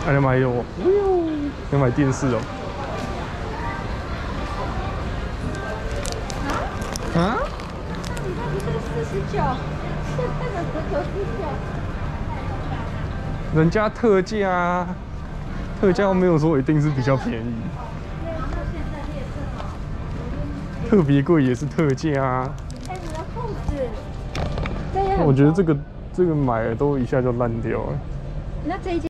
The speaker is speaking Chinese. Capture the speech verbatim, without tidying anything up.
还要买有，要买电视哦。啊？ 你那不是四十九，现在的折九十九。 人家特价啊，特价又没有说一定是比较便宜。特别贵也是特价啊。 哎，你的裤子，这也很。 我觉得这个这个买了都一下就烂掉了。 那这一件。